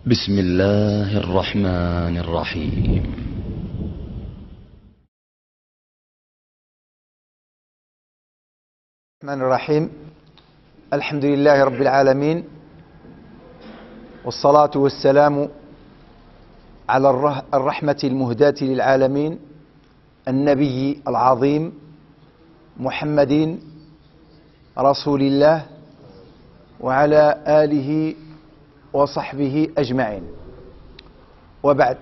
بسم الله الرحمن الرحيم. الرحمن الرحيم. الحمد لله رب العالمين، والصلاة والسلام على الرحمة المهداة للعالمين، النبي العظيم محمد رسول الله وعلى آله وصحبه أجمعين، وبعد.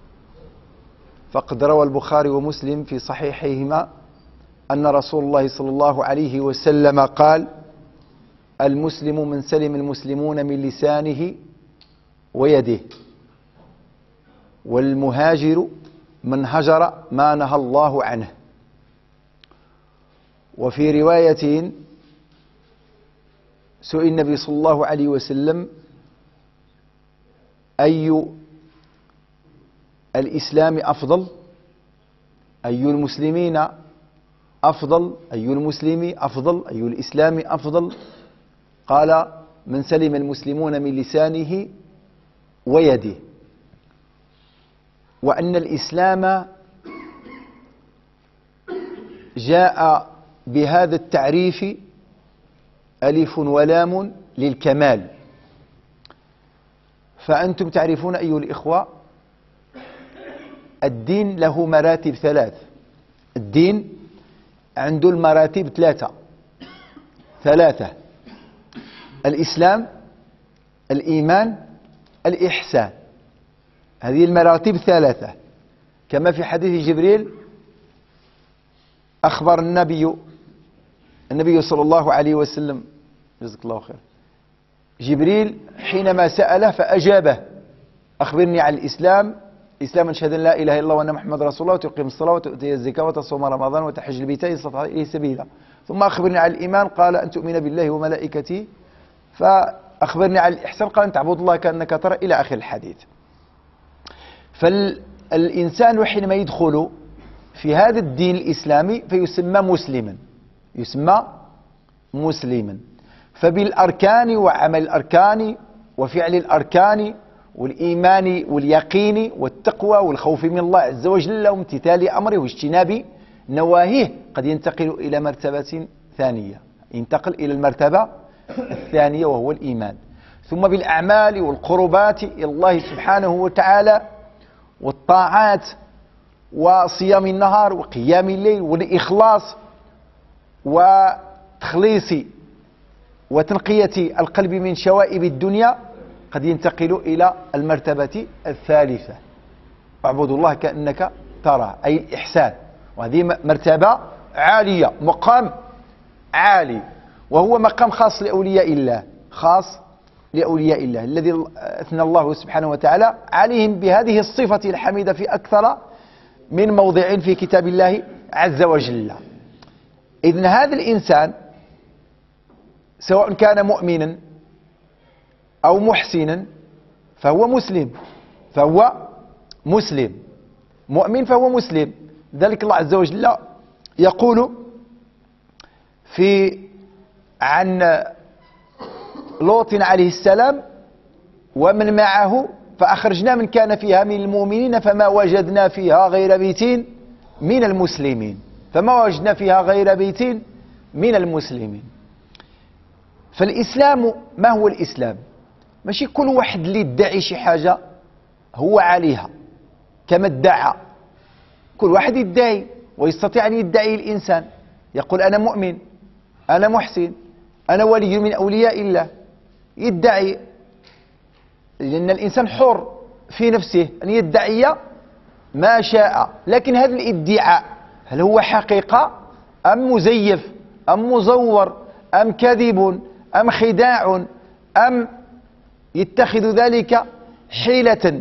فقد روى البخاري ومسلم في صحيحيهما أن رسول الله صلى الله عليه وسلم قال: المسلم من سلم المسلمون من لسانه ويده، والمهاجر من هجر ما نهى الله عنه. وفي رواية سئل النبي صلى الله عليه وسلم: أي الإسلام أفضل؟ أي المسلمين أفضل؟ أي المسلم أفضل؟ أي الإسلام أفضل؟ قال: من سلم المسلمون من لسانه ويده. وأن الإسلام جاء بهذا التعريف ألف ولام للكمال. فأنتم تعرفون أيها الإخوة، الدين له مراتب ثلاث. الدين عنده المراتب ثلاثة: الإسلام، الإيمان، الإحسان. هذه المراتب ثلاثة، كما في حديث جبريل أخبر النبي صلى الله عليه وسلم، جزاك الله خير، جبريل حينما سأله فأجابه: أخبرني عن الإسلام. الإسلام أن تشهد أن لا إله إلا الله وأن محمد رسول الله، وتقيم الصلاة وتؤتي الزكاة وتصوم رمضان وتحج البيت إن استطعت إليه سبيلا. ثم أخبرني عن الإيمان، قال: أن تؤمن بالله وملائكته. فأخبرني عن الإحسان، قال: أن تعبد الله كأنك ترى، إلى آخر الحديث. فالإنسان حينما يدخل في هذا الدين الإسلامي فيسمى مسلما، فبالأركان وعمل الأركان وفعل الأركان والإيمان واليقين والتقوى والخوف من الله عز وجل وامتثال أمره واجتناب نواهيه قد ينتقل إلى مرتبة ثانية، ينتقل إلى المرتبة الثانية وهو الإيمان. ثم بالأعمال والقربات إلى الله سبحانه وتعالى والطاعات وصيام النهار وقيام الليل والإخلاص وتخليص وتنقية القلب من شوائب الدنيا قد ينتقل إلى المرتبة الثالثة: اعبدوا الله كأنك ترى، أي الإحسان. وهذه مرتبة عالية، مقام عالي، وهو مقام خاص لأولياء الله، الذي أثنى الله سبحانه وتعالى عليهم بهذه الصفة الحميدة في أكثر من موضع في كتاب الله عز وجل. إذن هذا الإنسان سواء كان مؤمنا أو محسنا فهو مسلم، مؤمن فهو مسلم. ذلك الله عز وجل يقول عن لوط عليه السلام: ومن معه فأخرجنا من كان فيها من المؤمنين فما وجدنا فيها غير بيت من المسلمين. فالإسلام ما هو الإسلام؟ ماشي كل واحد اللي يدعي شي حاجة هو عليها كما ادعى. كل واحد يدعي، ويستطيع أن يدعي الإنسان، يقول: أنا مؤمن، أنا محسن، أنا ولي من أولياء الله، يدعي، لأن الإنسان حر في نفسه أن يدعي ما شاء. لكن هذا الادعاء هل هو حقيقة أم مزيف أم مزور أم كذب أم خداع أم يتخذ ذلك حيلة؟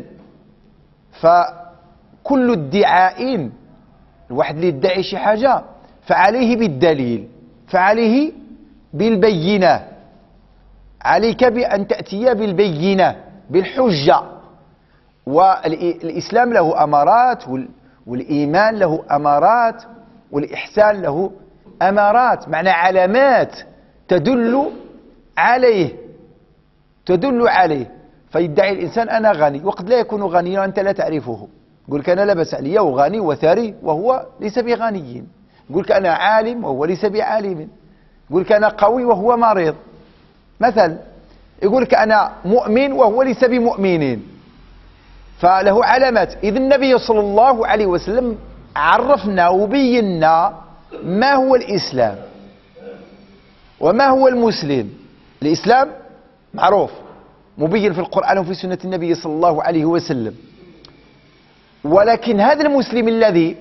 فكل ادعاء، الواحد اللي يدعي شي حاجة فعليه بالدليل، فعليه بالبينة، عليك بأن تأتي بالبينة بالحجة. والإسلام له أمارات، والإيمان له أمارات، والإحسان له أمارات، معنى علامات تدل عليه. فيدعي الإنسان أنا غني وقد لا يكون غنيا وأنت لا تعرفه. يقول لك أنا لا بأس علي وغني وثري وهو ليس بغني. يقول لك أنا عالم وهو ليس بعالم. يقول لك أنا قوي وهو مريض مثلا. يقول لك أنا مؤمن وهو ليس بمؤمن. فله علامات. إذ النبي صلى الله عليه وسلم عرفنا وبينا ما هو الإسلام وما هو المسلم. الإسلام معروف مبين في القرآن وفي سنة النبي صلى الله عليه وسلم، ولكن هذا المسلم الذي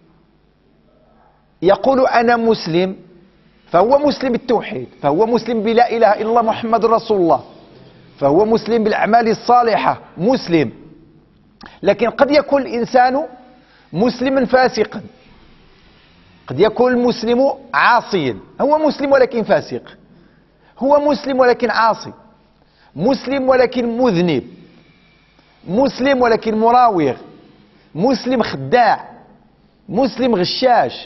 يقول أنا مسلم فهو مسلم بالتوحيد، فهو مسلم بلا إله إلا الله محمد رسول الله، فهو مسلم بالأعمال الصالحة مسلم. لكن قد يكون الإنسان مسلما فاسقا، قد يكون المسلم عاصيا، هو مسلم ولكن فاسق، هو مسلم ولكن عاصي، مسلم ولكن مذنب، مسلم ولكن مراوغ، مسلم خداع، مسلم غشاش،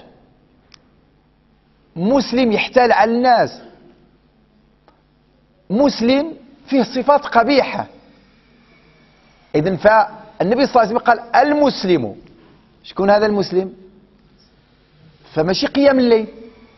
مسلم يحتال على الناس، مسلم فيه صفات قبيحة. إذن فالنبي صلى الله عليه وسلم قال المسلم. شكون هذا المسلم؟ فماشي قيام الليل،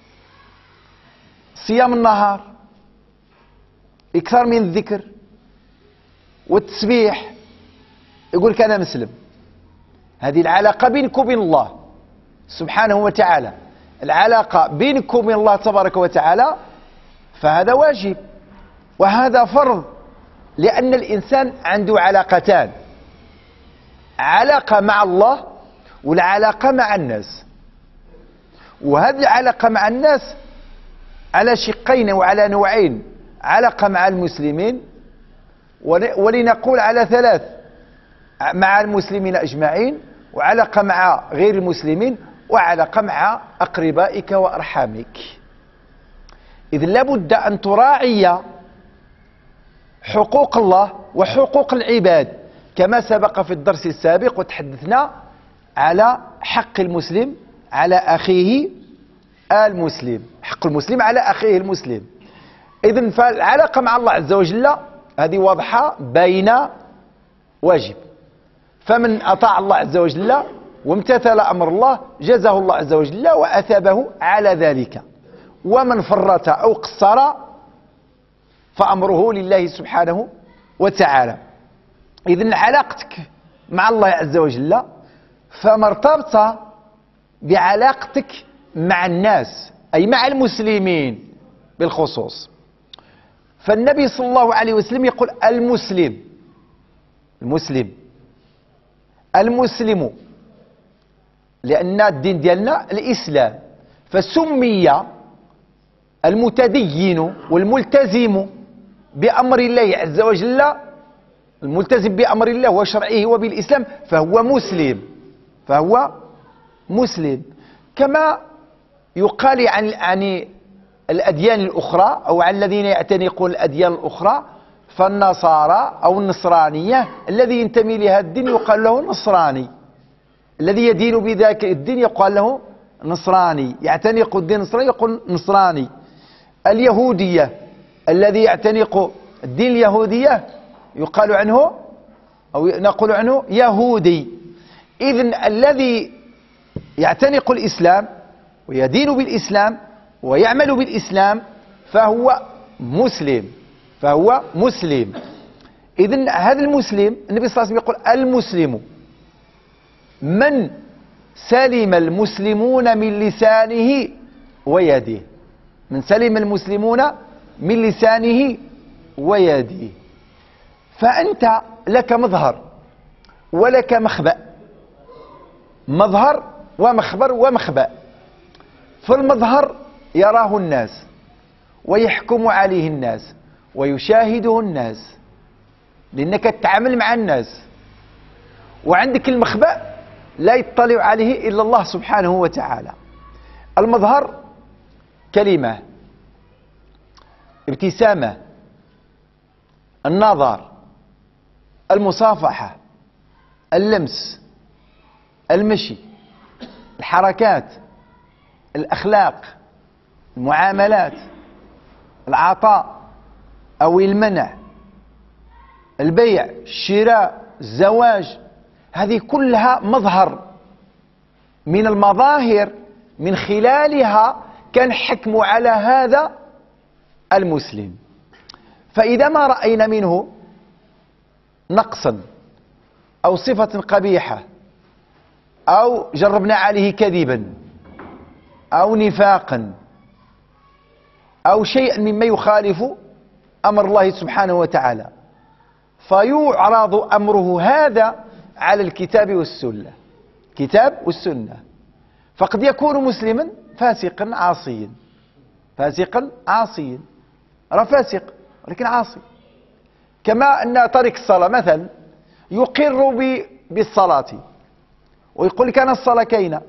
صيام النهار، إكثار من الذكر والتسبيح، يقول لك أنا مسلم. هذه العلاقة بينك وبين الله سبحانه وتعالى، العلاقة بينك وبين الله تبارك وتعالى، فهذا واجب وهذا فرض، لأن الإنسان عنده علاقتان: علاقة مع الله والعلاقة مع الناس. وهذه العلاقة مع الناس على شقين وعلى نوعين: علاقة مع المسلمين، ولنقول على ثلاث: مع المسلمين أجمعين، وعلاقة مع غير المسلمين، وعلاقة مع أقربائك وأرحامك. إذن لابد أن تراعي حقوق الله وحقوق العباد، كما سبق في الدرس السابق وتحدثنا على حق المسلم على أخيه المسلم، حق المسلم على أخيه المسلم. إذن فالعلاقة مع الله عز وجل هذه واضحة بين واجب، فمن أطاع الله عز وجل وامتثل أمر الله جزاه الله عز وجل وأثابه على ذلك، ومن فرط أو قصر فأمره لله سبحانه وتعالى. إذن علاقتك مع الله عز وجل فمرتبطة بعلاقتك مع الناس، أي مع المسلمين بالخصوص. فالنبي صلى الله عليه وسلم يقول المسلم، المسلم لأن الدين ديالنا الإسلام، فسمي المتدين والملتزم بأمر الله عز وجل، الملتزم بأمر الله وشرعه وبالإسلام، فهو مسلم. كما يقال عن الأديان الأخرى أو عن الذين يعتنقون الأديان الأخرى، فالنصارى أو النصرانية الذي ينتمي لهذا الدين يقال له نصراني، الذي يدين بذاك الدين يقال له نصراني، يعتنق الدين النصراني يقول نصراني. اليهودية الذي يعتنق الدين اليهودية يقال عنه أو نقول عنه يهودي. إذن الذي يعتنق الإسلام ويدين بالإسلام ويعمل بالإسلام فهو مسلم. إذن هذا المسلم النبي صلى الله عليه وسلم يقول المسلم من سلم المسلمون من لسانه ويده، من سلم المسلمون من لسانه ويده. فأنت لك مظهر ولك مخبأ، مظهر ومخبر ومخبأ. فالمظهر يراه الناس ويحكم عليه الناس ويشاهده الناس لأنك تتعامل مع الناس، وعندك المخبأ لا يطلع عليه إلا الله سبحانه وتعالى. المظهر كلمة، ابتسامة، النظر، المصافحة، اللمس، المشي، الحركات، الأخلاق، المعاملات، العطاء أو المنع، البيع، الشراء، الزواج، هذه كلها مظهر من المظاهر من خلالها كان حكم على هذا المسلم. فإذا ما رأينا منه نقصا أو صفة قبيحة أو جربنا عليه كذبا أو نفاقا أو شيئا مما يخالف أمر الله سبحانه وتعالى، فيعرض أمره هذا على الكتاب والسنة، كتاب والسنة. فقد يكون مسلما فاسقا عاصيا، فاسقا عاصيا، راه فاسق ولكن عاصي. كما أن تارك الصلاة مثلا يقر بالصلاة ويقول لك أنا الصلاة كاينة،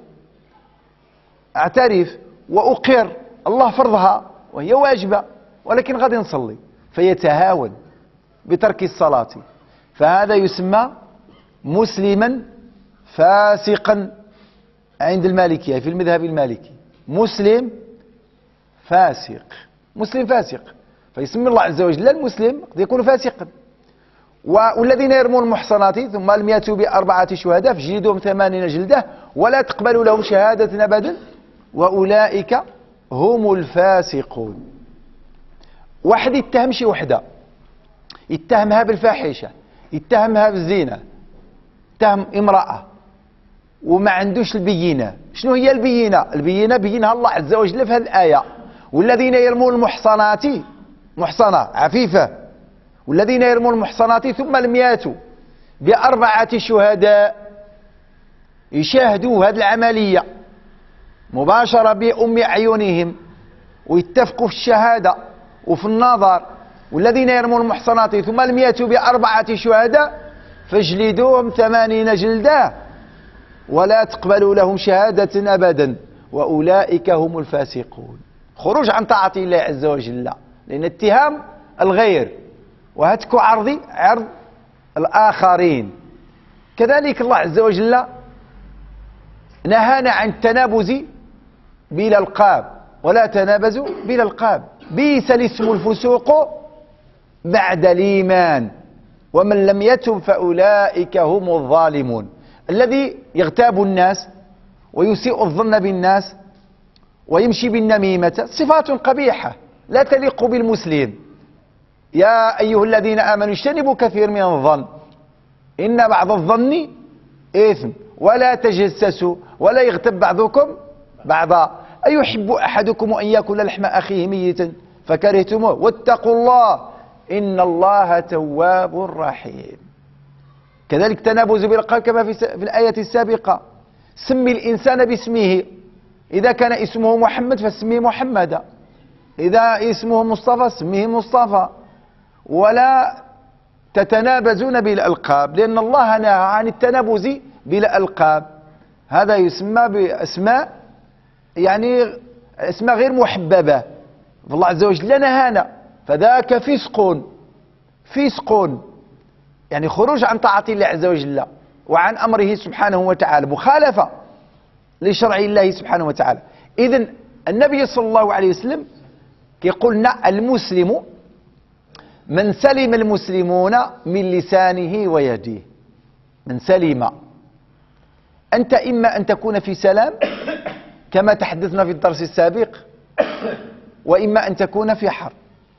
أعترف وأقر الله فرضها وهي واجبة ولكن غادي نصلي، فيتهاون بترك الصلاة، فهذا يسمى مسلما فاسقا عند المالكية في المذهب المالكي. مسلم فاسق، مسلم فاسق، فيسمي الله عز وجل المسلم قد يكون فاسقا. والذين يرمون المحصنات ثم لم يأتوا بأربعة شهداء فجلدوهم 80 جلدة ولا تقبلوا لهم شهادة أبدا وأولئك هم الفاسقون. واحد يتهم شي وحده، يتهمها بالفاحشة، يتهمها بالزنا، يتهم امرأة وما عندوش البينة. شنو هي البينة؟ البينة بينها الله عز وجل في هذه الآية: والذين يرمون المحصنات، محصنة عفيفة، والذين يرمون المحصنات ثم لم ياتوا بأربعة شهداء، يشاهدوا هذه العملية مباشرة بأم أعينهم ويتفقوا في الشهادة وفي النظر. والذين يرمون المحصنات ثم لم ياتوا بأربعة شهداء فاجلدوهم 80 جلدة ولا تقبلوا لهم شهادة أبدا وأولئك هم الفاسقون. خروج عن طاعة الله عز وجل، لأن اتهام الغير وهتك عرض الآخرين. كذلك الله عز وجل نهانا عن التنابز بالألقاب، ولا تنابزوا بالألقاب، بئس الاسم الفسوق بعد الإيمان ومن لم يتب فأولئك هم الظالمون. الذي يغتاب الناس ويسيء الظن بالناس ويمشي بالنميمة صفات قبيحة لا تليق بالمسلم. يا أيها الذين آمنوا اجتنبوا كثير من الظن إن بعض الظن إثم ولا تجسسوا ولا يغتب بعضكم بعضا أيحب أحدكم أن يأكل لحم أخيه ميتا فكرهتموه واتقوا الله إن الله تواب رحيم. كذلك تنابز بالألقاب كما في الآية السابقة: سمي الإنسان باسمه، إذا كان اسمه محمد فاسميه محمدا، إذا اسمه مصطفى سميه مصطفى، ولا تتنابزون بالألقاب لأن الله نهى عن التنابز بالألقاب. هذا يسمى بأسماء يعني أسماء غير محببة، فالله عز وجل نهانا، فذاك فسق يعني خروج عن طاعة الله عز وجل وعن أمره سبحانه وتعالى، مخالفة لشرع الله سبحانه وتعالى. إذن النبي صلى الله عليه وسلم يقولنا المسلم من سلم المسلمون من لسانه ويده. من سلم، أنت إما أن تكون في سلام كما تحدثنا في الدرس السابق، وإما أن تكون في حرب.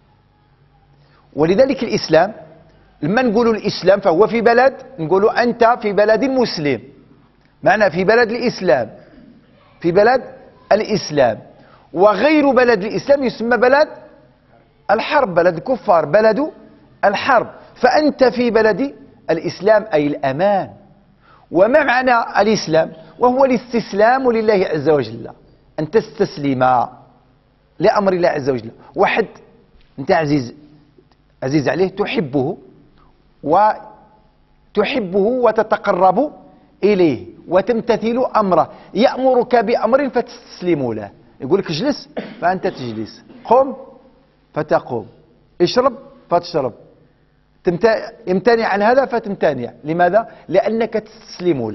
ولذلك الإسلام لما نقول الإسلام فهو في بلد، نقول أنت في بلد مسلم، معنى في بلد الإسلام، في بلد الإسلام. وغير بلد الإسلام يسمى بلد الحرب، بلد الكفار، بلد الحرب. فأنت في بلد الإسلام أي الأمان. وما معنى الإسلام؟ وهو الاستسلام لله عز وجل، أن تستسلم لأمر الله عز وجل. واحد أنت عزيز عليه، تحبه وتتقرب إليه وتمتثل أمره، يأمرك بأمر فتستسلم له، يقول لك اجلس فأنت تجلس، قم فتقوم، اشرب فتشرب، يمتنع عن هذا فتمتنع. لماذا؟ لأنك تستسلم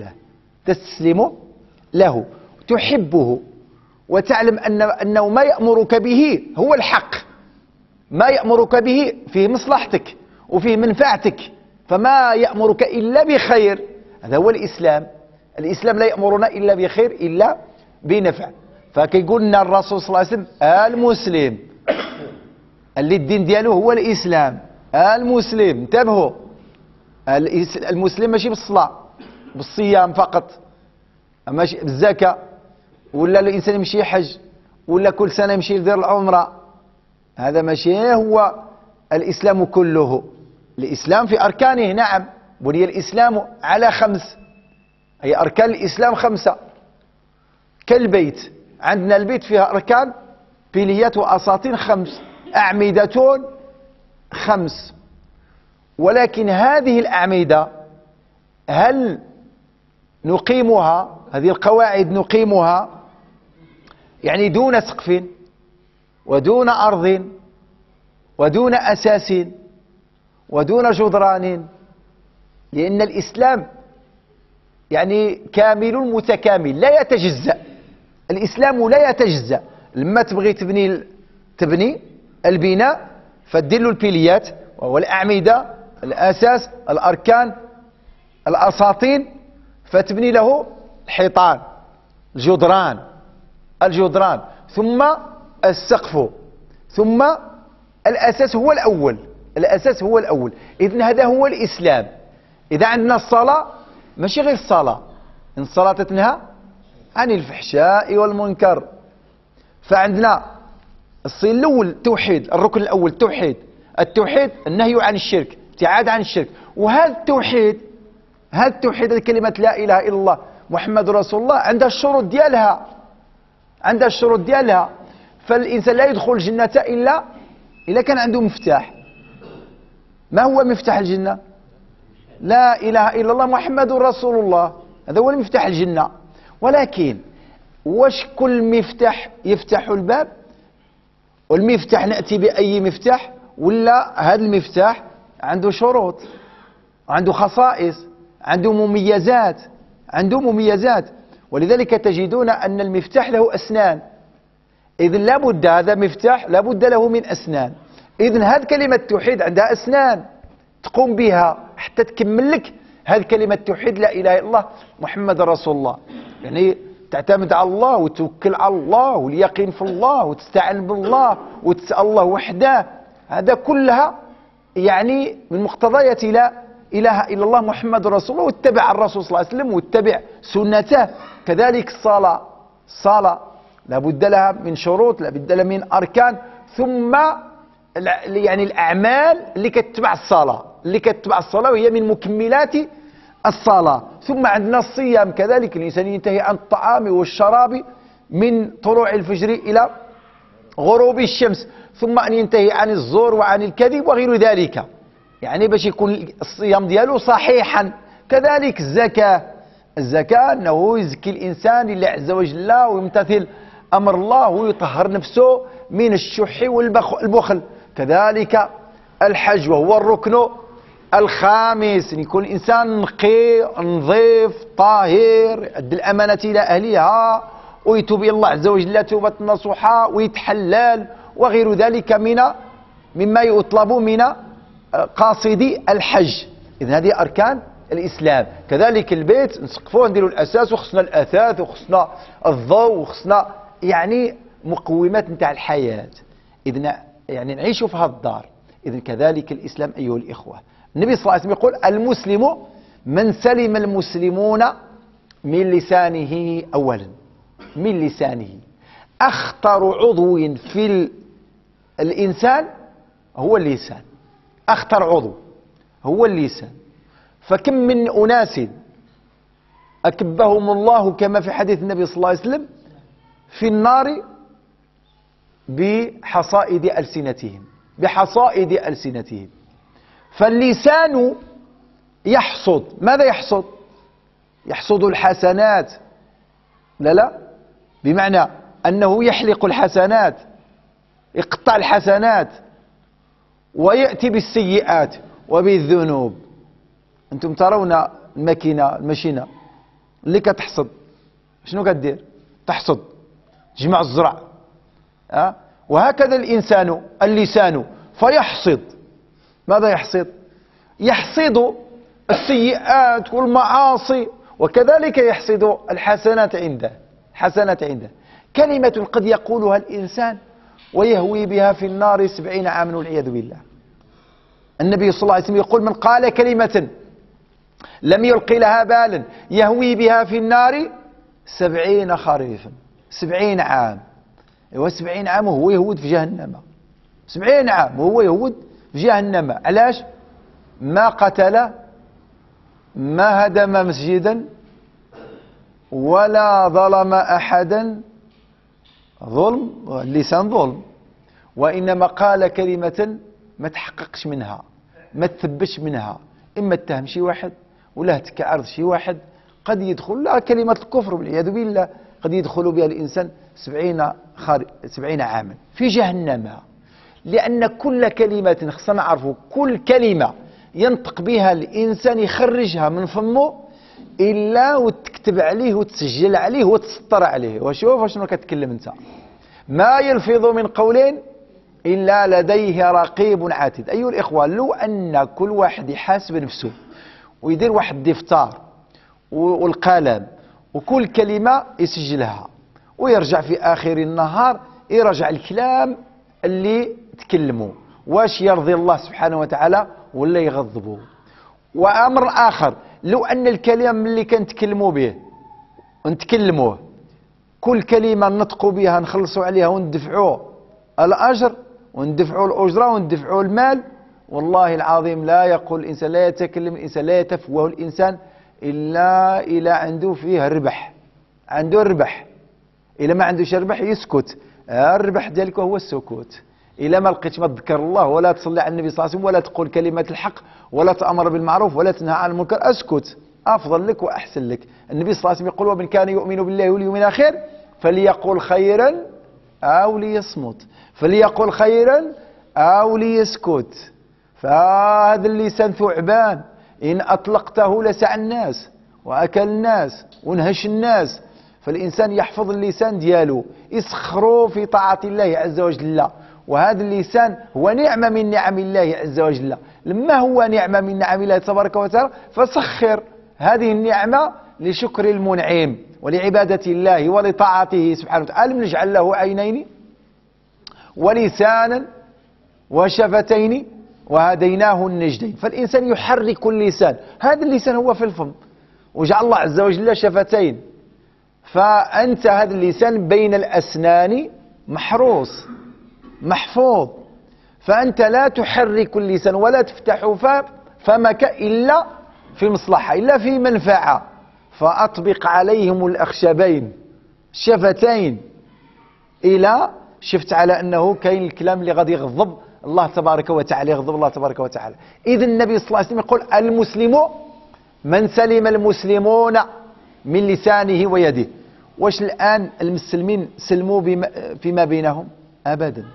له، تحبه وتعلم أنه ما يأمرك به هو الحق، ما يأمرك به فيه مصلحتك وفيه منفعتك، فما يأمرك إلا بخير. هذا هو الإسلام. الإسلام لا يأمرنا إلا بخير إلا بنفع. فكيقول لنا الرسول صلى الله عليه وسلم المسلم اللي الدين ديالو هو الإسلام. المسلم انتبهوا، المسلم ماشي بالصلاة بالصيام فقط، ماشي بالزكاة، ولا الإنسان يمشي يحج، ولا كل سنة يمشي يدير العمرة. هذا ماشي هو الإسلام كله. الإسلام في أركانه نعم، بني الإسلام على 5، أي أركان الإسلام 5 كالبيت. عندنا البيت فيها أركان بليات وأساطين 5، أعمدة 5. ولكن هذه الأعمدة هل نقيمها، هذه القواعد نقيمها يعني دون سقف ودون أرض ودون أساس ودون جدران؟ لأن الإسلام يعني كامل متكامل لا يتجزأ. الإسلام لا يتجزأ. لما تبغي تبني البناء فدير له البليات وهو الأعمدة، الأساس، الأركان، الأساطين، فتبني له الحيطان، الجدران، ثم السقف، ثم الأساس هو الأول. إذن هذا هو الإسلام. إذا عندنا الصلاة ماشي غير الصلاة، إن الصلاة تنهى عن الفحشاء والمنكر. فعندنا الصين الأول التوحيد، الركن الأول التوحيد النهي عن الشرك، ابتعاد عن الشرك. وهذا التوحيد هذه كلمة لا إله إلا الله محمد رسول الله عندها الشروط ديالها. فالإنسان لا يدخل الجنة إلا كان عنده مفتاح. ما هو مفتاح الجنة؟ لا إله إلا الله محمد رسول الله، هذا هو المفتاح الجنة. ولكن واش كل مفتاح يفتح الباب؟ والمفتاح نأتي بأي مفتاح؟ ولا هذا المفتاح عنده شروط، عنده خصائص، عنده مميزات. ولذلك تجدون أن المفتاح له أسنان. إذن لابد هذا مفتاح لابد له من أسنان. إذن هذه كلمة التوحيد عندها أسنان تقوم بها حتى تكمل لك هذه كلمة التوحيد لا إله إلا الله محمد رسول الله. يعني تعتمد على الله وتوكل على الله واليقين في الله وتستعين بالله وتسأل الله وحده. هذا كلها يعني من مقتضيات لا إله إلا الله محمد رسول الله، واتبع الرسول صلى الله عليه وسلم واتبع سنته. كذلك الصلاة لابد لها من شروط، لابد لها من أركان، ثم يعني الأعمال اللي كتتبع الصلاة وهي من مكملات الصلاة. ثم عندنا الصيام كذلك، الإنسان ينتهي عن الطعام والشراب من طلوع الفجر إلى غروب الشمس، ثم أن ينتهي عن الزور وعن الكذب وغير ذلك، يعني باش يكون الصيام ديالو صحيحا. كذلك الزكاة أنه يزكي الإنسان لله عز وجل ويمتثل أمر الله ويطهر نفسه من الشح والبخل. كذلك الحج وهو الركن الخامس، أن يكون الإنسان نقي نظيف طاهر، يؤدي الأمانة إلى أهلها ويتوب إلى الله عز وجل توبة نصوحة ويتحلل وغير ذلك مما يطلب من قاصدي الحج. إذن هذه أركان الإسلام. كذلك البيت نسقفوه نديروا الأساس، وخصنا الأثاث وخصنا الضوء وخصنا يعني مقومات نتاع الحياة. إذن يعني نعيشوا في هذا الدار. إذن كذلك الإسلام أيها الإخوة. النبي صلى الله عليه وسلم يقول المسلم من سلم المسلمون من لسانه أولا، من لسانه. أخطر عضو في الإنسان هو اللسان، أخطر عضو هو اللسان. فكم من أناس أكبهم الله كما في حديث النبي صلى الله عليه وسلم في النار بحصائد ألسنتهم. فاللسان يحصد، ماذا يحصد؟ يحصد الحسنات، لا بمعنى أنه يحلق الحسنات، يقطع الحسنات، ويأتي بالسيئات وبالذنوب. أنتم ترون الماشينة اللي كتحصد شنو كدير؟ تحصد، تجمع الزرع. وهكذا اللسان فيحصد. ماذا يحصد؟ يحصد السيئات والمعاصي، وكذلك يحصد الحسنات عنده. كلمة قد يقولها الإنسان ويهوي بها في النار 70 عاما والعياذ بالله. النبي صلى الله عليه وسلم يقول: من قال كلمة لم يلقي لها بالا يهوي بها في النار 70 خريفا، 70 عام. ايوا 70 عام وهو يهود في جهنم، 70 عام وهو يهود في جهنم. علاش؟ ما قتل، ما هدم مسجدا، ولا ظلم أحدا. ظلم، اللسان ظلم، وإنما قال كلمة ما تحققش منها، ما تثبتش منها، إما اتهم شي واحد ولا تكعرض شي واحد. قد يدخل لا كلمة الكفر والعياذ بالله، قد يدخل بها الإنسان 70 عاما في جهنم. لأن كل كلمة، خصنا نعرفوا، كل كلمة ينطق بها الإنسان يخرجها من فمه إلا وتكتب عليه وتسجل عليه وتسطر عليه. وشوف شنو كتكلم انت: ما يلفظ من قول إلا لديه رقيب عاتد. أيها الإخوة، لو أن كل واحد يحاسب نفسه ويدير واحد الدفتر والقلم وكل كلمة يسجلها ويرجع في آخر النهار يرجع الكلام اللي تكلمه، واش يرضي الله سبحانه وتعالى ولا يغضبه. وأمر آخر: لو أن الكلام اللي كنتكلموا به ونتكلموه كل كلمة نطقوا بها نخلصوا عليها وندفعوا الأجر وندفعوا الأجرة وندفعوا المال، والله العظيم لا يقول الإنسان، لا يتكلم الإنسان، لا يتفوه الإنسان إلا عنده فيه الربح. عنده الربح. إلا ما عندوش الربح يسكت. الربح ديالك هو السكوت. إلا ما لقيتش ما تذكر الله ولا تصلي على النبي صلى الله عليه وسلم ولا تقول كلمة الحق ولا تأمر بالمعروف ولا تنهى عن المنكر، أسكت، أفضل لك وأحسن لك. النبي صلى الله عليه وسلم يقول: ومن كان يؤمن بالله واليوم الآخر فليقول خيرا أو ليصمت، فليقول خيرا أو ليسكت. فهذا اللسان ثعبان، إن أطلقته لسع الناس وأكل الناس ونهش الناس. فالإنسان يحفظ اللسان ديالو، يسخروا في طاعة الله عز وجل. وهذا اللسان هو نعمة من نعم الله عز وجل. لما هو نعمة من نعم الله تبارك وتعالى فسخر هذه النعمة لشكر المنعم ولعبادة الله ولطاعته سبحانه وتعالى. ألم نجعل له عينين ولسانا وشفتين وهديناه النجدين. فالإنسان يحرك اللسان، هذا اللسان هو في الفم، وجعل الله عز وجل شفتين. فأنت هذا اللسان بين الأسنان محروس محفوظ، فأنت لا تحرك اللسان ولا تفتح فمك إلا في مصلحة، إلا في منفعة. فأطبق عليهم الأخشبين الشفتين، إلى شفت على أنه كاين الكلام اللي غادي يغضب الله تبارك وتعالى، يغضب الله تبارك وتعالى. إذن النبي صلى الله عليه وسلم يقول: المسلم من سلم المسلمون من لسانه ويده. واش الآن المسلمين سلموا فيما بينهم؟ أبدا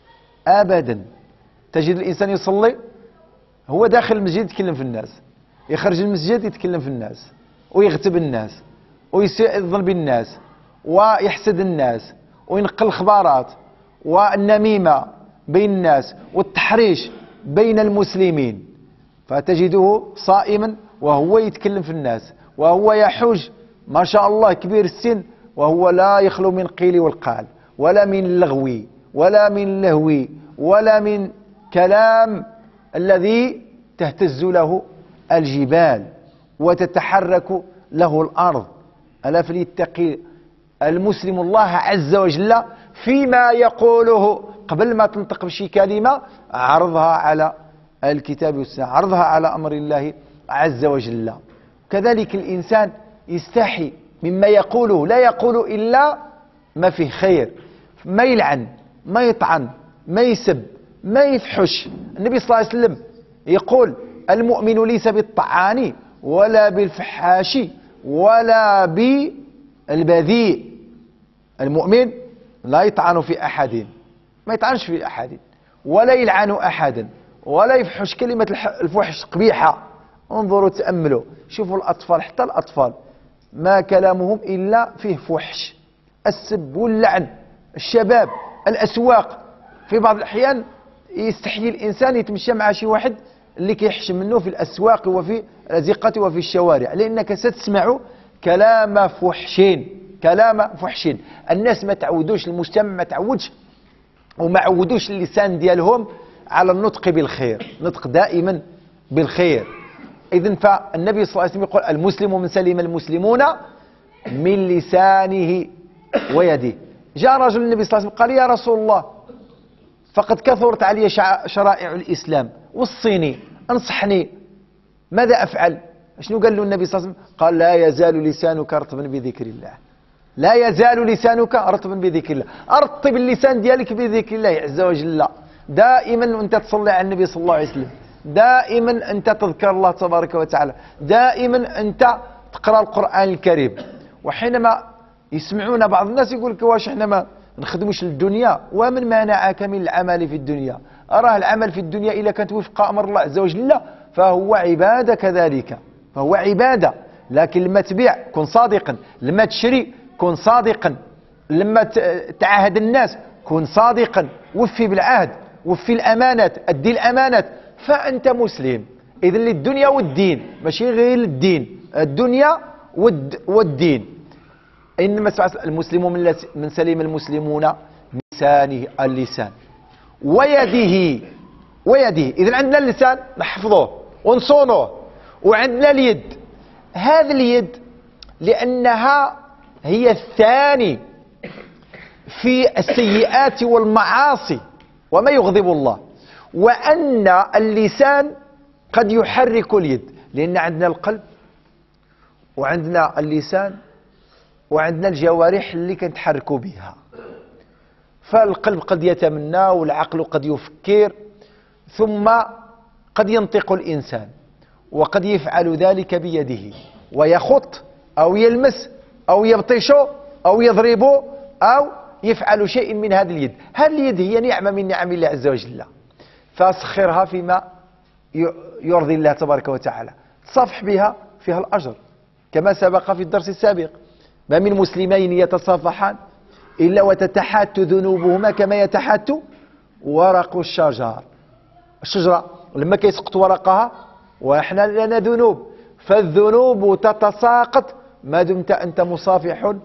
أبدا. تجد الإنسان يصلي هو داخل المسجد يتكلم في الناس، يخرج المسجد يتكلم في الناس ويغتب الناس ويسيء الظن بالناس ويحسد الناس وينقل الخبارات والنميمة بين الناس والتحريش بين المسلمين. فتجده صائما وهو يتكلم في الناس، وهو يحج ما شاء الله كبير السن، وهو لا يخلو من قيل والقال ولا من لغو ولا من لهو ولا من كلام الذي تهتز له الجبال وتتحرك له الأرض. ألا فليتقي المسلم الله عز وجل فيما يقوله، قبل ما تنطق بشي كلمة عرضها على الكتاب والسنة، عرضها على أمر الله عز وجل. كذلك الإنسان يستحي مما يقوله، لا يقول إلا ما فيه خير، ما يلعن، ما يطعن، ما يسب، ما يفحش. النبي صلى الله عليه وسلم يقول: المؤمن ليس بالطعان ولا بالفحاش ولا بالبذيء. المؤمن لا يطعن في أحد، ما يطعنش في أحد، ولا يلعن أحدا، ولا يفحش. كلمة الفحش قبيحة. انظروا تأملوا، شوفوا الأطفال، حتى الأطفال ما كلامهم إلا فيه فحش، السب واللعن. الشباب، الأسواق، في بعض الأحيان يستحيي الإنسان يتمشى مع شي واحد اللي كيحشم منه في الأسواق وفي الأزقة وفي الشوارع، لأنك ستسمع كلام فحشين، كلام فحشين. الناس ما تعودوش، المجتمع ما تعودش وما عودوش اللسان ديالهم على النطق بالخير، نطق دائما بالخير. إذن فالنبي صلى الله عليه وسلم يقول المسلم من سلم المسلمون من لسانه ويده. جاء رجل النبي صلى الله عليه وسلم قال يا رسول الله فقد كثرت علي شرائع الإسلام، وصيني انصحني ماذا أفعل؟ شنو قال له النبي صلى الله عليه وسلم؟ قال لا يزال لسانك رطبا بذكر الله، لا يزال لسانك رطبا بذكر الله. ارطب اللسان ديالك بذكر الله عز وجل، دائما أنت تصلي على النبي صلى الله عليه وسلم، دائما أنت تذكر الله تبارك وتعالى، دائما أنت تقرأ القرآن الكريم. وحينما يسمعون بعض الناس يقول لك واش احنا ما نخدموش للدنيا؟ ومن منعك من العمل في الدنيا؟ أراه العمل في الدنيا إذا كانت وفق أمر الله عز وجل فهو عبادة كذلك، فهو عبادة. لكن لما تبيع كن صادقا، لما تشري كن صادقا، لما تعاهد الناس كن صادقا، وفي بالعهد، وفي الأمانات، أدي الأمانات، فأنت مسلم. إذن للدنيا والدين، ماشي غير الدين، الدنيا والدين. إنما المسلم من سلم المسلمون من لسانه، اللسان ويده، إذن عندنا اللسان نحفظوه ونصونوه، وعندنا اليد. هذه اليد لأنها هي الثاني في السيئات والمعاصي وما يغضب الله، وأن اللسان قد يحرك اليد، لأن عندنا القلب وعندنا اللسان وعندنا الجوارح اللي كنتحركوا بها. فالقلب قد يتمنى والعقل قد يفكر، ثم قد ينطق الإنسان وقد يفعل ذلك بيده، ويخط أو يلمس أو يبطش أو يضرب أو يفعل شيء من هذه اليد. هذه اليد هي نعمة من نعم الله عز وجل، فسخرها فيما يرضي الله تبارك وتعالى، تصافح بها فيها الأجر كما سبق في الدرس السابق. ما من مسلمين يتصافحان إلا وتتحات ذنوبهما كما يتحات ورق الشجرة لما كيسقط ورقها، وإحنا لنا ذنوب، فالذنوب تتساقط ما دمت أنت مصافح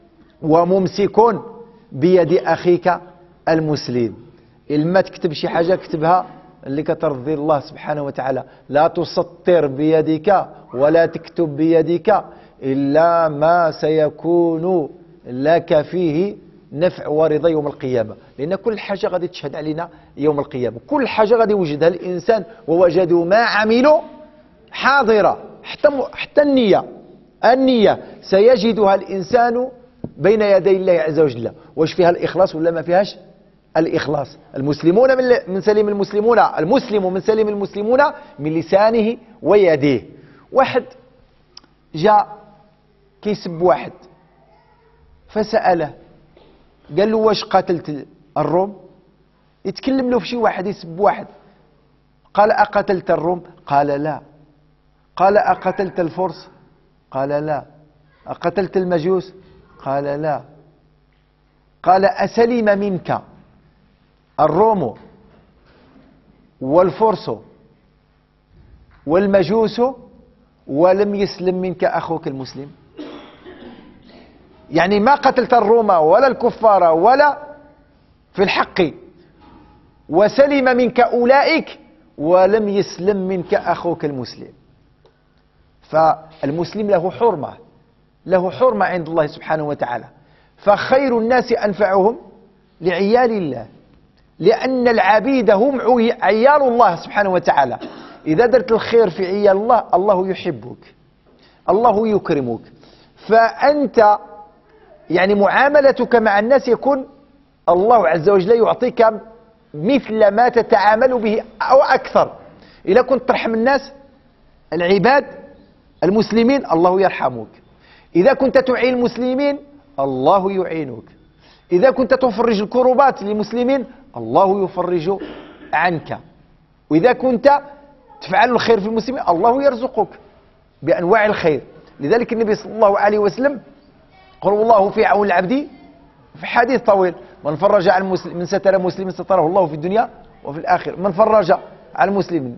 وممسك بيد أخيك المسلم. إلما تكتب شي حاجة اكتبها اللي كترضي الله سبحانه وتعالى. لا تسطر بيدك ولا تكتب بيدك إلا ما سيكون لك فيه نفع ورضا يوم القيامة، لأن كل حاجة غادي تشهد علينا يوم القيامة، كل حاجة غادي يوجدها الإنسان ووجدوا ما عملوا حاضرة، حتى النية سيجدها الإنسان بين يدي الله عز وجل، واش فيها الإخلاص ولا ما فيهاش الإخلاص. المسلمون من سلم المسلمون، المسلم من سلم المسلمون من لسانه ويديه. واحد جاء كيسب واحد فسأله قال له واش قاتلت الروم؟ يتكلم له في شي واحد يسب واحد، قال أقتلت الروم؟ قال لا. قال أقتلت الفرس؟ قال لا. أقتلت المجوس؟ قال لا. قال أسلم منك الروم والفرس والمجوس ولم يسلم منك أخوك المسلم؟ يعني ما قتلت الروم ولا الكفار ولا في الحق، وسلم منك أولئك ولم يسلم منك أخوك المسلم. فالمسلم له حرمة، له حرمة عند الله سبحانه وتعالى. فخير الناس أنفعهم لعيال الله، لأن العبيد هم عيال الله سبحانه وتعالى. إذا درت الخير في عيال الله، الله يحبك، الله يكرمك. فأنت يعني معاملتك مع الناس يكون الله عز وجل يعطيك مثل ما تتعامل به أو أكثر. إذا كنت ترحم الناس العباد المسلمين الله يرحمك، إذا كنت تعين المسلمين الله يعينك، إذا كنت تفرج الكربات للمسلمين الله يفرج عنك، وإذا كنت تفعل الخير في المسلمين الله يرزقك بأنواع الخير. لذلك النبي صلى الله عليه وسلم قال الله في عون العبد، في حديث طويل، من فرج عن مسلم، من ستر مسلم ستره الله في الدنيا وفي الآخرة. من فرج عن مسلم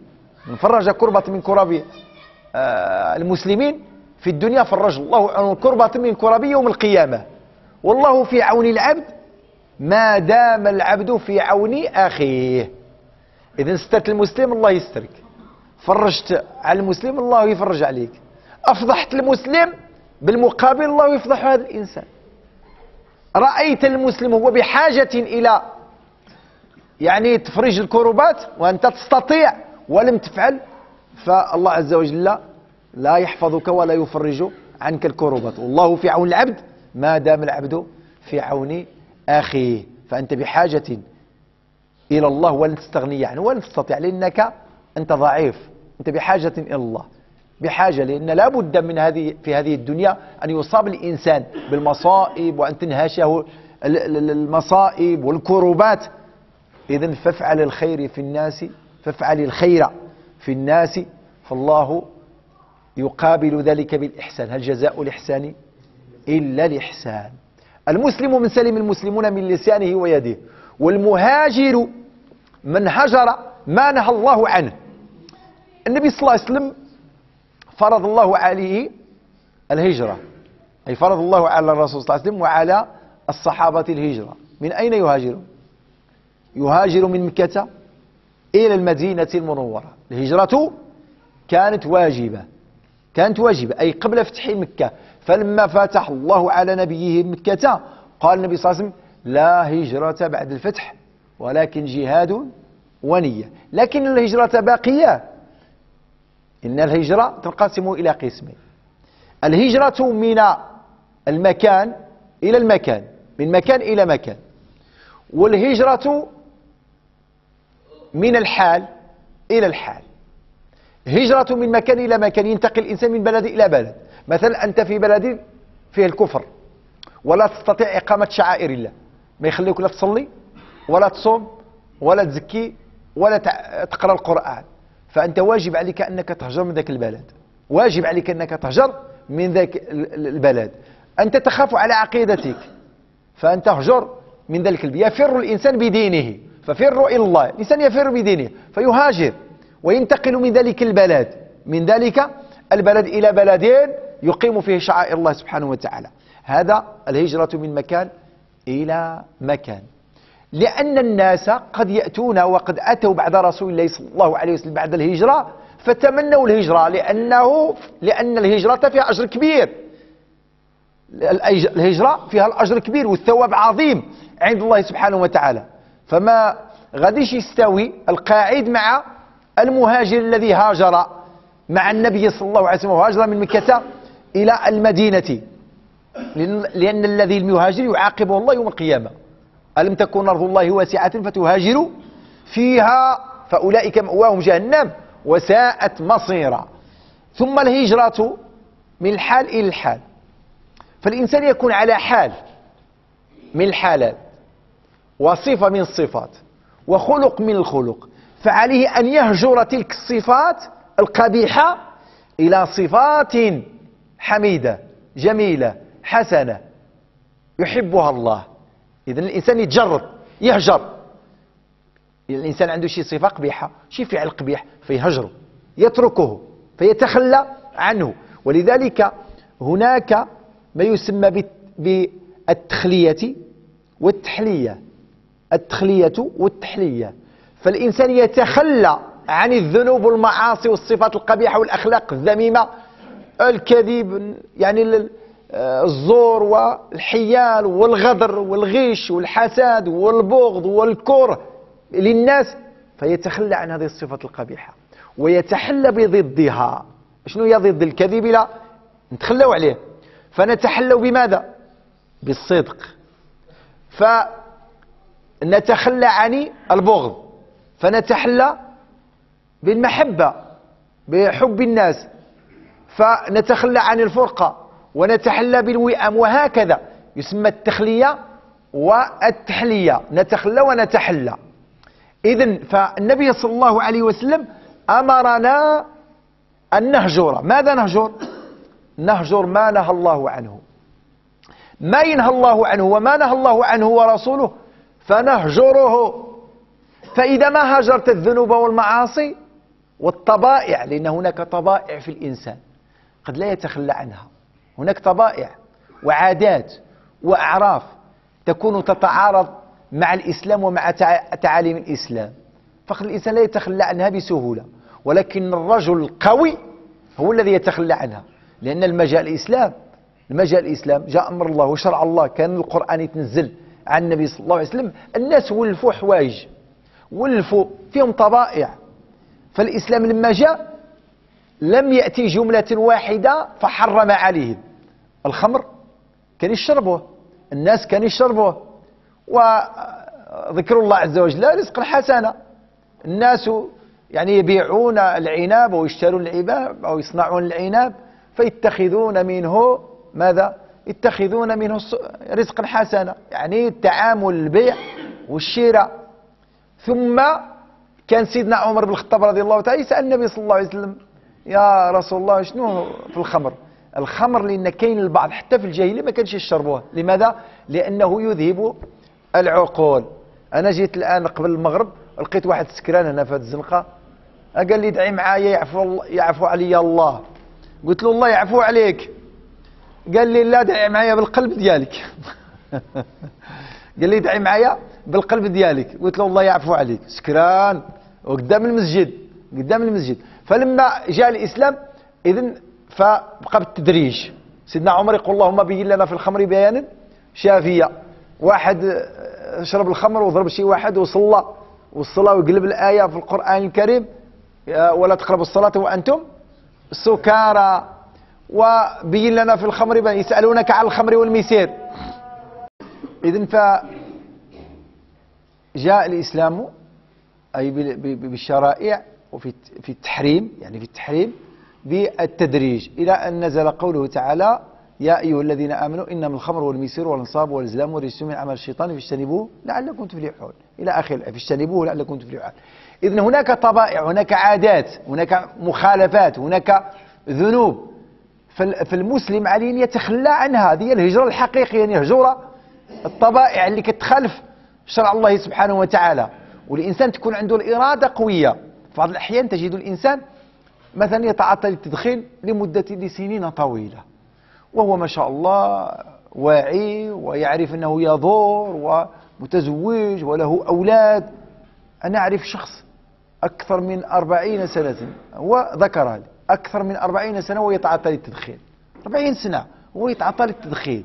من فرج كربة من كرب المسلمين في الدنيا فرج الله عنه كربة من كرب يوم القيامة. والله في عون العبد ما دام العبد في عون أخيه. إذا سترت المسلم الله يسترك، فرجت على المسلم الله يفرج عليك، أفضحت المسلم بالمقابل الله يفضح هذا الإنسان. رأيت المسلم هو بحاجة إلى يعني تفريج الكربات وأنت تستطيع ولم تفعل، فالله عز وجل لا يحفظك ولا يفرج عنك الكربات. والله في عون العبد ما دام العبد في عون أخيه. فأنت بحاجة إلى الله ولن تستغني عنه ولن تستطيع، لأنك أنت ضعيف، أنت بحاجة إلى الله، بحاجة، لأن لا بد من في هذه الدنيا أن يصاب الإنسان بالمصائب وأن تنهشه المصائب والكربات. إذن فافعل الخير في الناس، فافعل الخير في الناس فالله يقابل ذلك بالإحسان. هل جزاء الإحسان إلا الإحسان. المسلم من سلم المسلمون من لسانه ويده، والمهاجر من هجر ما نهى الله عنه. النبي صلى الله عليه وسلم فرض الله عليه الهجرة، أي فرض الله على الرسول صلى الله عليه وسلم وعلى الصحابة الهجرة. من أين يهاجرون؟ يهاجر من مكة إلى المدينة المنورة. الهجرة كانت واجبة، أي قبل فتح مكة. فلما فتح الله على نبيه مكة قال النبي صلى الله عليه وسلم لا هجرة بعد الفتح ولكن جهاد ونية. لكن الهجرة باقية. إن الهجرة تنقسم إلى قسمين: الهجرة من المكان إلى المكان، من مكان إلى مكان، والهجرة من الحال إلى الحال. هجرة من مكان إلى مكان، ينتقل الإنسان من بلد إلى بلد. مثلا أنت في بلد فيه الكفر ولا تستطيع إقامة شعائر الله، ما يخليك لا تصلي ولا تصوم ولا تزكي ولا تقرأ القرآن، فأنت واجب عليك أنك تهجر من ذاك البلد، واجب عليك أنك تهجر من ذاك البلد. أنت تخاف على عقيدتك فأنت تهجر من ذلك البلد. يفر الإنسان بدينه ففروا إلى الله. الإنسان يفر بدينه فيهاجر وينتقل من ذلك البلد إلى بلدين يقيم فيه شعائر الله سبحانه وتعالى. هذا الهجرة من مكان إلى مكان. لأن الناس قد يأتون وقد أتوا بعد رسول الله صلى الله عليه وسلم بعد الهجرة فتمنوا الهجرة، لأن الهجرة فيها أجر كبير. الهجرة فيها الأجر كبير والثواب عظيم عند الله سبحانه وتعالى. فما غاديش يستوي القاعد مع المهاجر الذي هاجر مع النبي صلى الله عليه وسلم وهاجر من مكة إلى المدينة، لأن الذي المهاجر يعاقبه الله يوم القيامة: ألم تكن أرض الله واسعة فتهاجروا فيها فأولئك مأواهم جهنم وساءت مصيرا. ثم الهجرة من الحال إلى الحال، فالإنسان يكون على حال من الحالات وصفة من الصفات وخلق من الخلق، فعليه أن يهجر تلك الصفات القبيحة إلى صفات حميدة جميلة حسنة يحبها الله. إذن الإنسان يتجرد يهجر. الإنسان عنده شي صفة قبيحة، شي فعل قبيح فيهجره يتركه فيتخلى عنه. ولذلك هناك ما يسمى بالتخلية والتحلية. التخلية والتحلية، فالإنسان يتخلى عن الذنوب والمعاصي والصفات القبيحة والأخلاق الذميمة، الكذب يعني الزور والحيال والغدر والغش والحسد والبغض والكره للناس، فيتخلى عن هذه الصفات القبيحة ويتحلى بضدها. شنو هي ضد الكذب؟ لا نتخلوا عليه، فنتحلوا بماذا؟ بالصدق. فنتخلى عن البغض فنتحلى بالمحبة بحب الناس، فنتخلى عن الفرقة ونتحلى بالوئام، وهكذا يسمى التخلية والتحلية، نتخلى ونتحلى. إذن فالنبي صلى الله عليه وسلم أمرنا أن نهجر. ماذا نهجر؟ نهجر ما نهى الله عنه، ما ينهى الله عنه وما نهى الله عنه ورسوله فنهجره. فإذا ما هاجرت الذنوب والمعاصي والطبائع، لأن هناك طبائع في الإنسان قد لا يتخلى عنها. هناك طبائع وعادات وأعراف تكون تتعارض مع الإسلام ومع تعاليم الإسلام، فقد الإنسان لا يتخلى عنها بسهولة، ولكن الرجل القوي هو الذي يتخلى عنها، لأن المجال الإسلام جاء أمر الله وشرع الله، كان القرآن يتنزل عن النبي صلى الله عليه وسلم، الناس ولفوا حوايج، ولفوا فيهم طبائع. فالإسلام لما جاء لم يأتي جملة واحدة فحرم عليهم. الخمر كان يشربوه، الناس كانوا يشربوه، وذكر الله عز وجل رزقا حسنا. الناس يعني يبيعون العناب ويشترون العناب أو يصنعون العناب فيتخذون منه ماذا؟ يتخذون منه رزقا حسنا، يعني التعامل البيع والشراء. ثم كان سيدنا عمر بن الخطاب رضي الله تعالى يسأل النبي صلى الله عليه وسلم: يا رسول الله شنو في الخمر؟ الخمر لأن كاين البعض حتى في الجاهلية ما كانش يشربوه. لماذا؟ لأنه يذهب العقول. أنا جيت الآن قبل المغرب لقيت واحد سكران هنا في هذه الزنقة، قال لي: ادعي معايا يعفو علي الله. قلت له: الله يعفو عليك. قال لي: لا، ادعي معايا بالقلب ديالك. قال لي: ادعي معايا بالقلب ديالك. قلت له: الله يعفو عليك. سكران وقدام المسجد. فلما جاء الإسلام إذن فبقى بالتدريج. سيدنا عمر يقول: اللهم بين لنا في الخمر بيانا شافيا. واحد شرب الخمر وضرب شي واحد وصلى ويقلب الآية في القرآن الكريم: ولا تقربوا الصلاة وأنتم سكارى. وبين لنا في الخمر بيانا، يسألونك عن الخمر والميسير. إذن فجاء الإسلام أي بالشرائع وفي التحريم، يعني في التحريم بالتدريج، إلى أن نزل قوله تعالى: يا أيها الذين آمنوا إنما الخمر والميسر والأنصاب والأزلام والرجس من عمل الشيطان فاجتنبوه لعلكم تفلحون، إلى آخر فاجتنبوه لعلكم تفلحون. إذن هناك طبائع، هناك عادات، هناك مخالفات، هناك ذنوب، فالمسلم عليه أن يتخلى عنها. هذه الهجرة الحقيقية، يعني هجرة الطبائع اللي كتخالف شرع الله سبحانه وتعالى. والإنسان تكون عنده الإرادة قوية. في بعض الأحيان تجد الإنسان مثلا يتعاطى التدخين لمدة سنين طويلة، وهو ما شاء الله واعي ويعرف أنه يضر ومتزوج وله أولاد. أنا أعرف شخص أكثر من 40 سنة، هو ذكر هذا، أكثر من 40 سنة ويتعاطى التدخين، 40 سنة هو يتعاطى التدخين.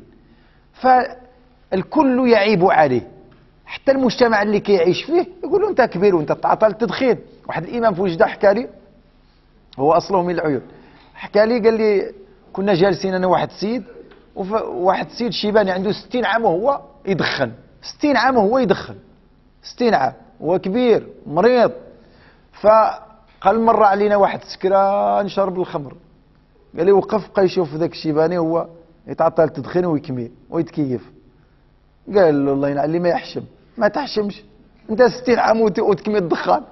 فالكل يعيب عليه، حتى المجتمع اللي كيعيش فيه يقولوا: أنت كبير وأنت تتعاطى التدخين. واحد الإمام في وجده حكى لي، هو أصله من العيون، حكى لي قال لي: كنا جالسين أنا واحد السيد شيباني عنده 60 عام وهو يدخن، 60 عام وهو يدخن، 60 عام، هو كبير مريض. فقال: مر علينا واحد سكران شرب الخمر. قال لي: وقف بقى يشوف ذاك الشيباني هو يتعطل التدخين ويكمل ويتكيف. قال له: الله ينعل لي ما يحشم. ما تحشمش، انت 60 عام وتكمل الدخان.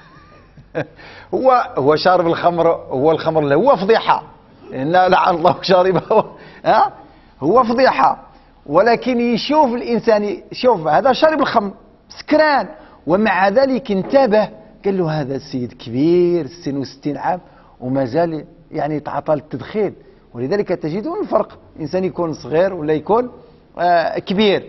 هو شارب الخمر، هو الخمر هو فضيحة، إن لعن الله شاربه. هو فضيحة، ولكن يشوف الإنسان، شوف هذا شارب الخمر سكران، ومع ذلك انتبه. قال له: هذا السيد كبير، 60 عام وما زال يعني يتعاطى التدخين. ولذلك تجدون الفرق، إنسان يكون صغير ولا يكون كبير.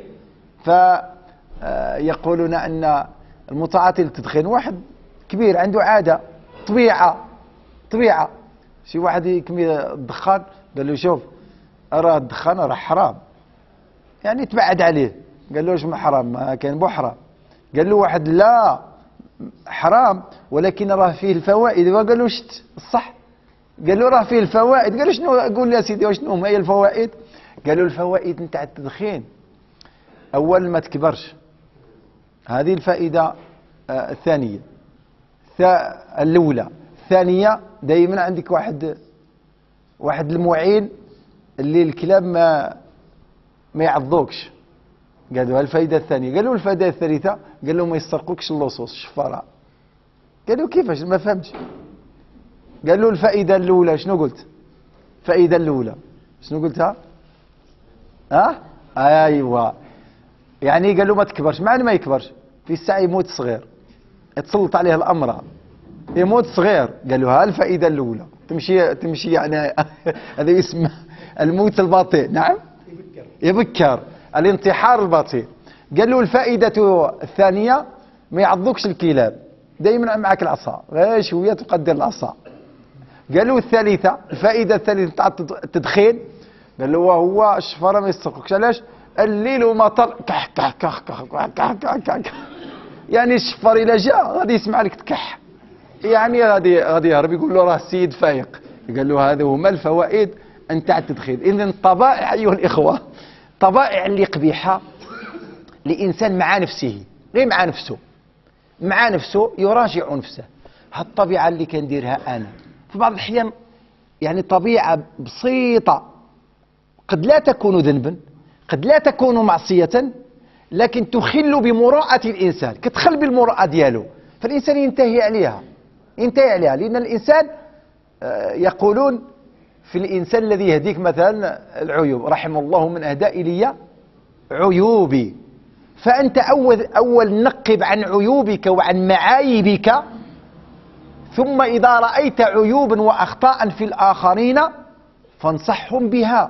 فيقولون أن المتعاطي للتدخين واحد كبير عنده عادة، طبيعة. شي واحد يكمل الدخان قال له: شوف، أرى الدخان راه حرام، يعني تبعد عليه. قال له: واش ما حرام؟ ما كان بو حرام. قال له واحد: لا حرام ولكن راه فيه الفوائد. وقال له: شت الصح؟ قال له: راه فيه الفوائد. قال له: شنو؟ قول لي يا سيدي وشنو هما هي الفوائد؟ قال له: الفوائد نتاع التدخين، أول ما تكبرش، هذه الفائدة الثانية. الأولى. الثانية، دائما عندك واحد المعين اللي الكلاب ما يعضوكش. قالوا: الفائدة الثانية. قالوا: الفائدة الثالثة. قال له: ما يسرقوكش اللصوص الشفراء. قالوا: كيفاش؟ ما فهمتش. قال له: الفائدة الأولى شنو قلت؟ الفائدة الأولى شنو قلتها؟ أيوة، يعني قال له ما تكبرش. معنى ما يكبرش، في الساعة يموت صغير، يتسلط عليه الأمراض. يموت صغير. قال له ها الفائدة الأولى، تمشي يعني هذا يسمى الموت البطيء. نعم، يبكر الانتحار البطيء. قال له الفائدة الثانية ما يعضوكش الكلاب، دائما معك العصا، غير شوية تقدر العصا. قال له الثالثة، الفائدة الثالثة تاع التدخين. قال له وهو الشفرة ما يسترقكش. علاش؟ الليل ومطر كح كح كح كح كح كح كح كح. يعني الشفر إلا جاء غادي يسمع لك تكح، يعني غادي يهرب، يقول له راه السيد فايق. قال له هذا هما الفوائد نتاع التدخين. إذن الطبائع أيها الإخوة، طبائع اللي قبيحة لإنسان مع نفسه، غير مع نفسه، مع نفسه يراجع نفسه. هالطبيعة اللي كنديرها أنا في بعض الأحيان يعني طبيعة بسيطة، قد لا تكون ذنبا، قد لا تكون معصية، لكن تخل بمروءة الإنسان، كتخل بالمروءة ديالو، فالإنسان ينتهي عليها، لأن الإنسان يقولون في الإنسان الذي يهديك مثلا العيوب، رحم الله من أهدى إلي عيوبي. فأنت أول نقب عن عيوبك وعن معايبك، ثم إذا رأيت عيوبا وأخطاء في الآخرين فانصحهم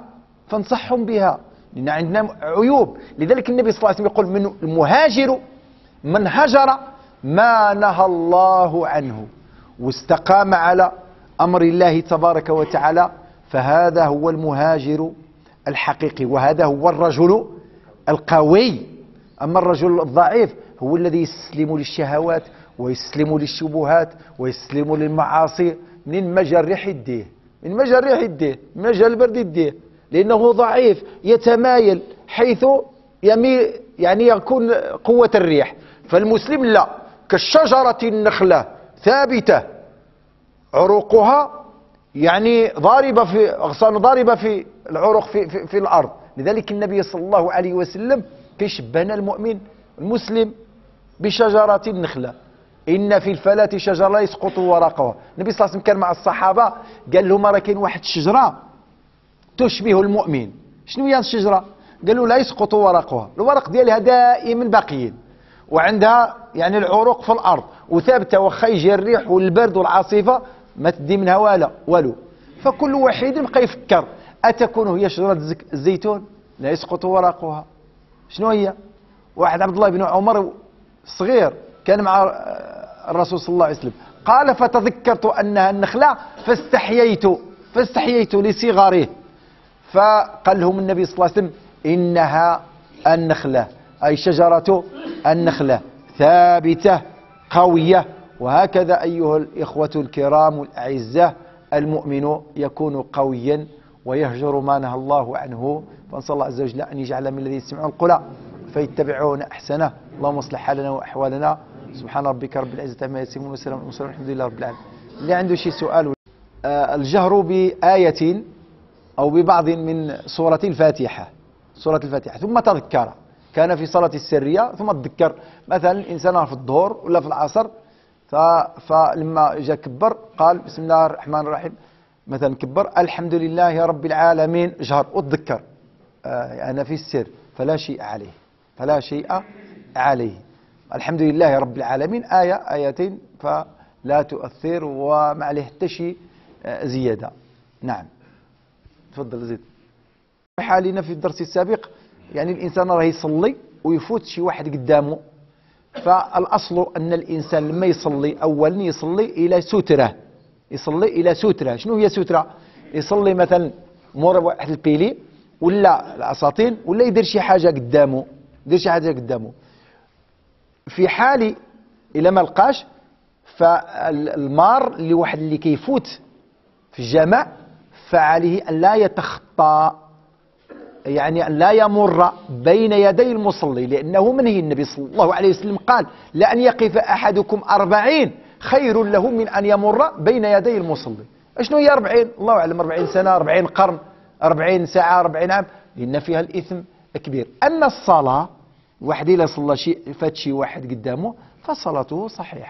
بها، لأن عندنا عيوب. لذلك النبي صلى الله عليه وسلم يقول من المهاجر من هجر ما نهى الله عنه واستقام على أمر الله تبارك وتعالى، فهذا هو المهاجر الحقيقي، وهذا هو الرجل القوي. أما الرجل الضعيف هو الذي يستسلم للشهوات ويستسلم للشبهات ويستسلم للمعاصي. من ما جا الريح يديه، من ما جا البرد يديه، لأنه ضعيف يتمايل حيث يميل، يعني يكون قوة الريح. فالمسلم لا، كالشجرة النخلة ثابتة عروقها، يعني ضاربة في أغصان، ضاربة في العروق في الأرض. لذلك النبي صلى الله عليه وسلم كيشبهنا المؤمن المسلم بشجرة النخلة، إن في الفلاة شجرة لا يسقط ورقها. النبي صلى الله عليه وسلم كان مع الصحابة قال لهم راه كاين واحد الشجرة تشبه المؤمن. شنو هي الشجرة؟ قالوا لا يسقط ورقها، الورق ديالها دائما باقيين، وعندها يعني العروق في الأرض وثابتة، واخا يجي الريح والبرد والعاصفة ما تدي منها والو. فكل واحد بقى يفكر أتكون هي شجرة الزيتون لا يسقط ورقها؟ شنو هي؟ واحد عبد الله بن عمر صغير كان مع الرسول صلى الله عليه وسلم، قال فتذكرت أنها النخلة فاستحييت لصغاره، فقال لهم النبي صلى الله عليه وسلم إنها النخلة، أي شجرة النخلة ثابتة قوية. وهكذا أيها الإخوة الكرام الأعزاء، المؤمن يكون قويا ويهجر ما نهى الله عنه. فنسأل الله عز وجل أن يجعل من الذين يستمعون القول فيتبعون أحسنه. اللهم اصلح حالنا وأحوالنا. سبحان ربك رب العزة عما يصفون وسلام على المرسلين والحمد لله رب العالمين. اللي عنده شي سؤال، الجهر بآية أو ببعض من سورة الفاتحة ثم تذكر، كان في صلاة السرية ثم تذكر، مثلا الإنسان في الظهر ولا في العصر، فلما جاء كبر قال بسم الله الرحمن الرحيم، مثلا كبر الحمد لله رب العالمين، جهر وتذكر أنا في السر فلا شيء عليه. الحمد لله رب العالمين آيتين فلا تؤثر وما عليه حتى شيء زيادة. نعم تفضل زيد. حالنا في الدرس السابق يعني الإنسان راه يصلي ويفوت شي واحد قدامه، فالأصل أن الإنسان لما يصلي أولا يصلي إلى سترة. شنو هي سترة؟ يصلي مثلا مور واحد البيلي ولا الأساطين، ولا يدير شي حاجة قدامه، في حال إلى ما لقاش، فالمار اللي واحد اللي كيفوت في الجماع فعليه أن لا يتخطى، يعني أن لا يمر بين يدي المصلي، لأنه منهي. النبي صلى الله عليه وسلم قال لأن يقف أحدكم 40 خير له من أن يمر بين يدي المصلي. شنو هي 40؟ الله أعلم، 40 سنة، 40 قرن، 40 ساعة، 40 عام، لأن فيها الإثم كبير. أن الصلاة واحد إلا صلى فات شي واحد قدامه فصلاته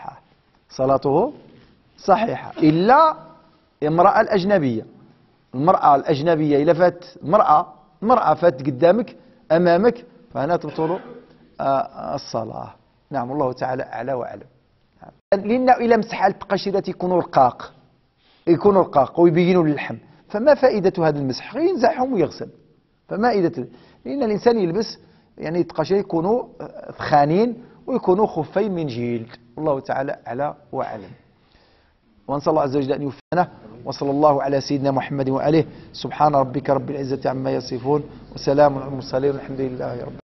صحيحة، إلا المرأة الأجنبية. المرأة الأجنبية إذا فات مرأة فات قدامك أمامك فهنا تبطل الصلاة. نعم، الله تعالى أعلى وأعلم. لأن إلى مسح القشرة يكونوا رقاق ويبينوا اللحم، فما فائدة هذا المسح؟ غير ينزعهم ويغسل. فما فائدة؟ لأن الإنسان يلبس يعني القشرة يكونوا ثخانين ويكونوا خفين من جلد. والله تعالى أعلى وأعلم. ونسأل الله عز وجل أن يوفقنا، وصلى الله على سيدنا محمد وآله. سبحان ربك رب العزة عما يصفون، وسلام على المرسلين، والحمد لله رب العالمين.